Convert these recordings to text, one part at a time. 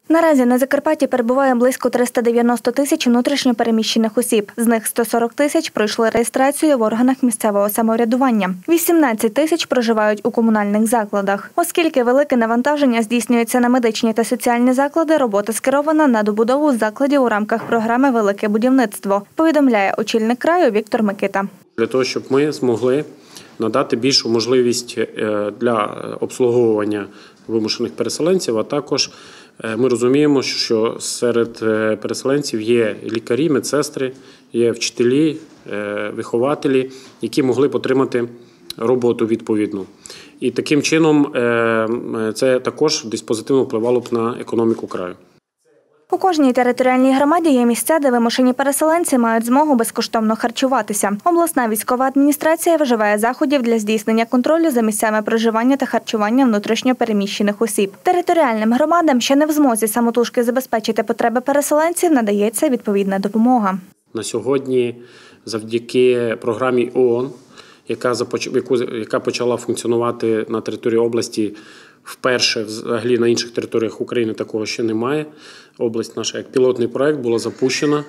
Наразі на Закарпатті перебуває близько 390 тисяч внутрішньо переміщених осіб. З них 140 тисяч пройшли реєстрацію в органах місцевого самоврядування. 18 тисяч проживають у комунальних закладах. Оскільки велике навантаження здійснюється на медичні та соціальні заклади, робота скерована на добудову закладів у рамках програми «Велике будівництво», повідомляє очільник краю Віктор Микита. Для того, щоб ми змогли надати більшу можливість для обслуговування вимушених переселенців, а також ми розуміємо, що серед переселенців є лікарі, медсестри, є вчителі, вихователі, які могли б отримати роботу відповідну. І таким чином це також десь позитивно впливало б на економіку краю. У кожній територіальній громаді є місця, де вимушені переселенці мають змогу безкоштовно харчуватися. Обласна військова адміністрація вживає заходів для здійснення контролю за місцями проживання та харчування внутрішньо переміщених осіб. Територіальним громадам, що не в змозі самотужки забезпечити потреби переселенців, надається відповідна допомога. На сьогодні завдяки програмі ООН, яка почала функціонувати на території області вперше, взагалі на інших територіях України такого ще немає. Область наша як пілотний проєкт була запущена.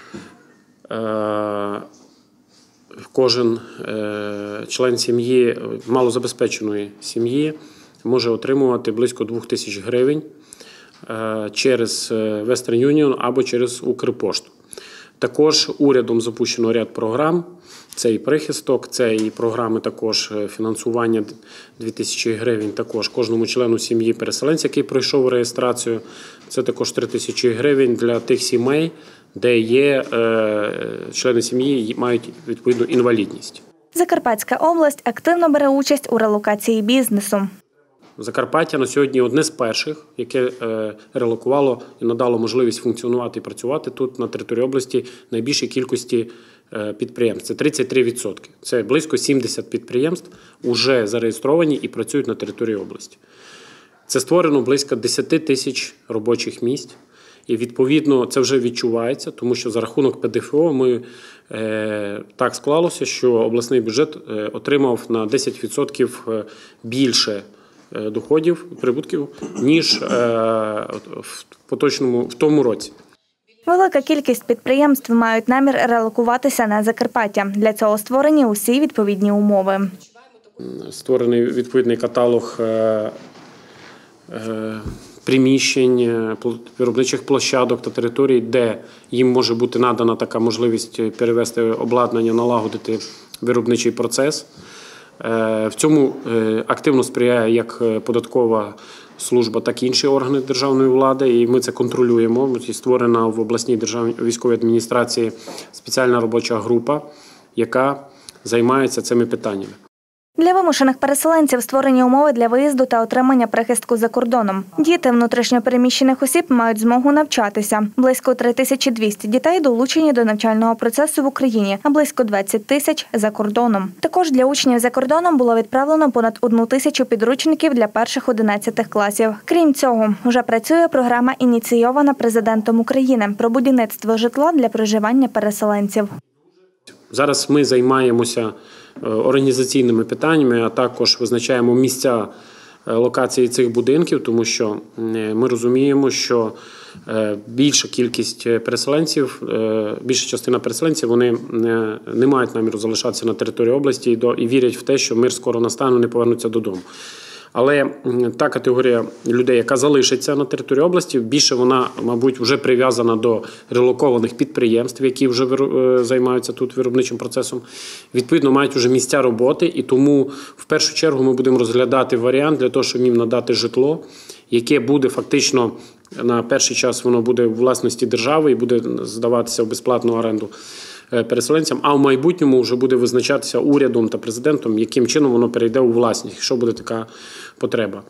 Кожен член сім'ї, малозабезпеченої сім'ї, може отримувати близько 2000 гривень через Western Union або через Укрпошту. Також урядом запущено ряд програм. Це і прихисток, це і програми також фінансування 2000 гривень також кожному члену сім'ї переселенця, який пройшов реєстрацію. Це також 3000 гривень для тих сімей, де є члени сім'ї, мають відповідну інвалідність. Закарпатська область активно бере участь у релокації бізнесу. Закарпаття на сьогодні одне з перших, яке релокувало і надало можливість функціонувати і працювати тут на території області найбільшій кількості підприємств. Це 33%. Це близько 70 підприємств вже зареєстровані і працюють на території області. Це створено близько 10 тисяч робочих місць. І відповідно це вже відчувається, тому що за рахунок ПДФО так склалося, що обласний бюджет отримав на 10% більше доходів, прибутків, ніж в тому році. Велика кількість підприємств мають намір релокуватися на Закарпаття. Для цього створені усі відповідні умови. Створений відповідний каталог приміщень, виробничих площадок та територій, де їм може бути надана така можливість перевести обладнання, налагодити виробничий процес. В цьому активно сприяє як податкова служба, так і інші органи державної влади, і ми це контролюємо. Створена в обласній державній військовій адміністрації спеціальна робоча група, яка займається цими питаннями. Для вимушених переселенців створені умови для виїзду та отримання прихистку за кордоном. Діти внутрішньо переміщених осіб мають змогу навчатися. Близько 3200 дітей долучені до навчального процесу в Україні, а близько 20 тисяч – за кордоном. Також для учнів за кордоном було відправлено понад 1000 підручників для перших 11 класів. Крім цього, вже працює програма, ініційована Президентом України, про будівництво житла для проживання переселенців. Зараз ми займаємося організаційними питаннями, а також визначаємо місця локації цих будинків, тому що ми розуміємо, що більша кількість переселенців, більша частина переселенців, вони не мають наміру залишатися на території області і вірять в те, що мир скоро настане, вони повернуться додому. Але та категорія людей, яка залишиться на території області, більше вона, мабуть, вже прив'язана до релокованих підприємств, які вже займаються тут виробничим процесом. Відповідно, мають вже місця роботи, і тому в першу чергу ми будемо розглядати варіант для того, щоб їм надати житло, яке буде фактично на перший час воно буде у власності держави і буде здаватися в безплатну оренду переселенцям, а в майбутньому вже буде визначатися урядом та президентом, яким чином воно перейде у власність, якщо буде така потреба.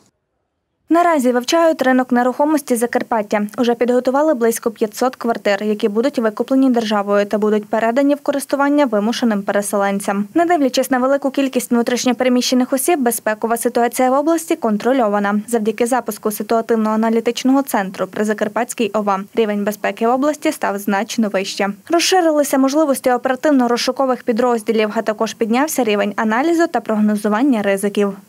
Наразі вивчають ринок нерухомості Закарпаття. Уже підготували близько 500 квартир, які будуть викуплені державою та будуть передані в користування вимушеним переселенцям. Не дивлячись на велику кількість внутрішньопереміщених осіб, безпекова ситуація в області контрольована. Завдяки запуску ситуативно-аналітичного центру при Закарпатській ОВА рівень безпеки в області став значно вище. Розширилися можливості оперативно-розшукових підрозділів, а також піднявся рівень аналізу та прогнозування ризиків.